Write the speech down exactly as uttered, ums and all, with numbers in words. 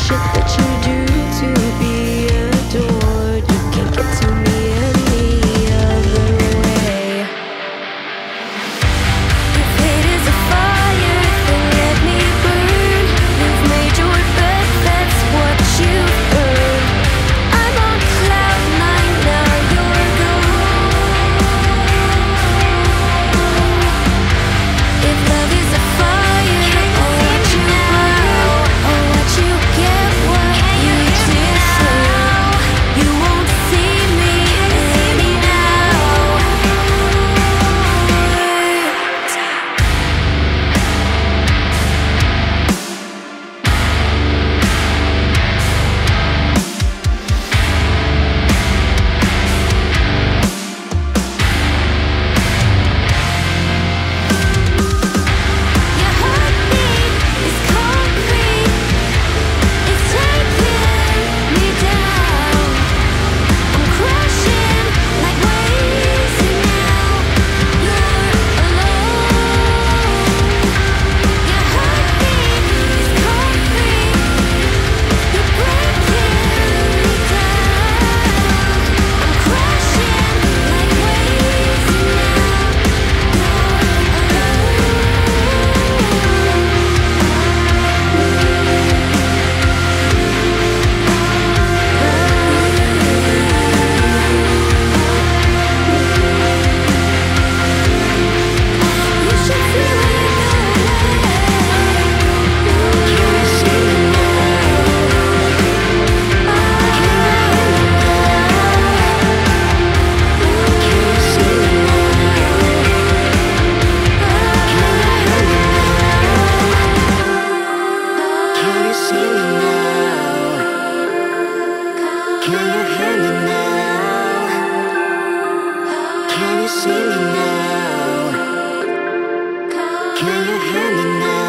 shit that you do to be adored. You can't get to me any other way. If hate is a fire, then let me burn. You've made your bed, that's what you've earned. I'm on cloud nine, now you're gone. If love is a fire, I'll watch you burn. I'll watch you get what you deserve. You won't see me anyhow. Your heartbeat is concrete. It's taking me down. I'm crashing like waves, and now you're alone. Your heartbeat is concrete. You're breaking me down. I'm crashing like waves, and now you should feel it Can you see me now? Can you see me now? Can you see me now? Can you hear me now? Can you see me now? Can you hear me now?